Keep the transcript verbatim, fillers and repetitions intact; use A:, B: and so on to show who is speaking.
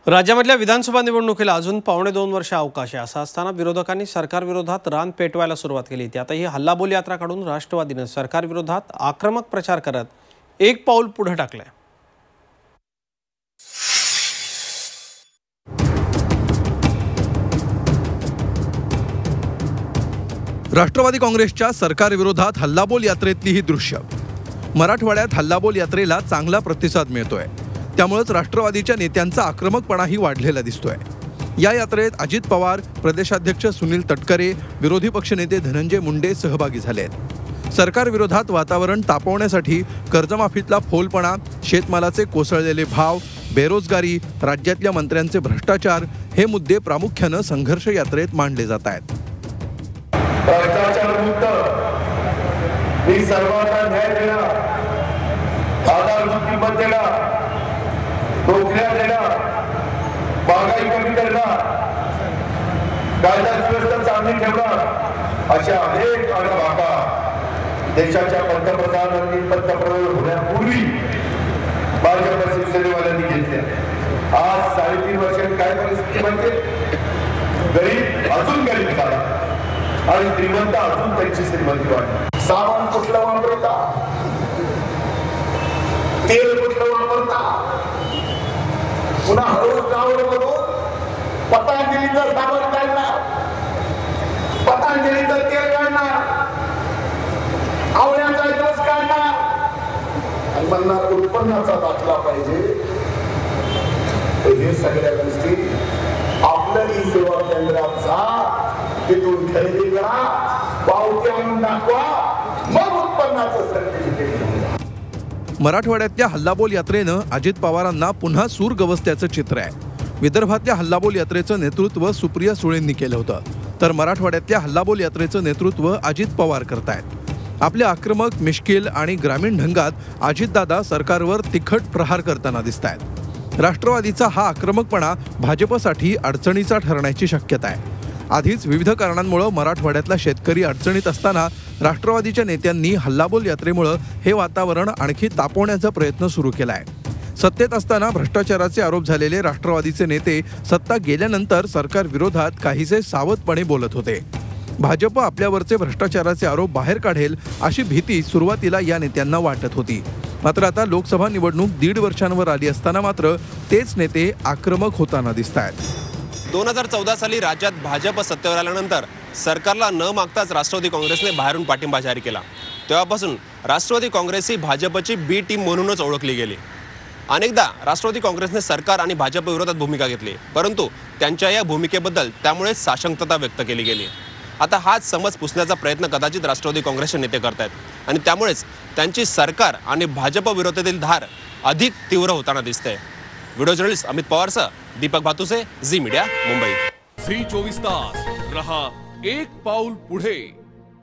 A: राज्यामधल्या विधानसभा निवडणुकीला अजून पावणे दोन वर्ष अवकाश आहे। असं असताना विरोधकांनी सरकार विरोधात रान पेटवायला सुरुवात केली। त्यातही हल्लाबोल यात्रा काढून राष्ट्रवादीने सरकार विरोधात आक्रमक प्रचार करत एक पाऊल पुढे टाकलंय।
B: राष्ट्रवादी काँग्रेसच्या सरकार विरोधात हल्लाबोल यात्रेतली ही दृश्य। मराठवाड्यात हल्लाबोल यात्रेला चांगला प्रतिसाद मिळतोय, त्यामुळेच राष्ट्रवादीच्या नेत्यांचा आक्रमकपणाही वाढलेला दिसतोय। या यात्रेत अजित पवार, प्रदेशाध्यक्ष सुनील तटकरे, विरोधी पक्षनेते धनंजय मुंडे सहभागी झालेत। सरकार विरोधात वातावरण तापवण्यासाठी कर्जमाफीतला फोलपणा, शेतमालाचे कोसळलेले भाव, बेरोजगारी, राज्यातल्या मंत्र्यांचे भ्रष्टाचार हे मुद्दे प्रामुख्याने संघर्ष यात्रेत मांडले जात आहेत।
C: भ्रष्टाचार मुक्त मी सर्वांना न्याय देणार, आधारभूत किंमत देणार, नोकऱ्या देणार, महागाई कमी करणार, कायदा सुव्यवस्था चांगली ठेवणार अशा अनेक आवाका देशाच्या पंतप्रधानांनी पंतप्रधान होण्यापूर्वी भाजप शिवसेनेवाल्यांनी घेतल्या। आज साडेतीन वर्षांनी काय परिस्थिती म्हणजे गरीब अजून गरीब झाला आणि श्रीमंत अजून त्यांची श्रीमंती वाढली। सामान कुठलं वापरता, तेल कुठलं वापरता, पुन्हा हळूच गावलं म्हणून पतंजलीचं साबण काढणार, पतंजलीचं तेल काढणार, आवळ्याचा ज्यूस काढणार आणि म्हणणार उत्पन्नाचा दाखला पाहिजे। हे सगळ्या गोष्टी आपल्या ई सेवा केंद्रात जा, तिथून खरेदी करा, पावती आणून दाखवा, मग उत्पन्नाचं सर्टिफिकेट घ्या।
B: मराठवाड्यातल्या हल्लाबोल यात्रेनं अजित पवारांना पुन्हा सूर गवसत्याचं चित्र आहे। विदर्भातल्या हल्लाबोल यात्रेचं नेतृत्व सुप्रिया सुळेंनी केलं होतं, तर मराठवाड्यातल्या हल्लाबोल यात्रेचं नेतृत्व अजित पवार करतायत। आपल्या आक्रमक, मिश्किल आणि ग्रामीण ढंगात अजितदादा सरकारवर तिखट प्रहार करताना दिसतायत। राष्ट्रवादीचा हा आक्रमकपणा भाजपसाठी अडचणीचा ठरण्याची शक्यता आहे। आधीच विविध कारणांमुळे मराठवाड्यातला शेतकरी अडचणीत असताना राष्ट्रवादीच्या नेत्यांनी हल्लाबोल यात्रेमुळे हे वातावरण आणखी तापवण्याचा प्रयत्न सुरू केलाय। सत्तेत असताना भ्रष्टाचाराचे आरोप झालेले राष्ट्रवादीचे नेते सत्ता गेल्यानंतर सरकार विरोधात काहीसे सावधपणे बोलत होते। भाजप आपल्यावरचे भ्रष्टाचाराचे आरोप बाहेर काढेल अशी भीती सुरुवातीला या नेत्यांना वाटत होती, मात्र आता लोकसभा निवडणूक दीड वर्षांवर आली असताना मात्र तेच नेते आक्रमक होताना दिसतायत।
D: दोन हजार चौदा साली राज्यात भाजप सत्तेवर आल्यानंतर सरकारला न मागताच राष्ट्रवादी काँग्रेसने बाहेरून पाठिंबा जाहीर केला। तेव्हापासून राष्ट्रवादी काँग्रेस ही भाजपची बी टीम म्हणूनच ओळखली गेली। अनेकदा राष्ट्रवादी काँग्रेसने सरकार आणि भाजप विरोधात भूमिका घेतली, परंतु त्यांच्या या भूमिकेबद्दल त्यामुळे साशंकता व्यक्त केली गेली। आता हाच समज पुसण्याचा प्रयत्न कदाचित राष्ट्रवादी काँग्रेसचे नेते करतायत आणि त्यामुळेच त्यांची सरकार आणि भाजप विरोधातील धार अधिक तीव्र होताना दिसते। व्हिडिओ जर्नलिस्ट अमित पवारसह Deepak Bhatuse, Zee media, Mumbai.
E: Zee चोवीस तास रहा एक पाऊल पुढे।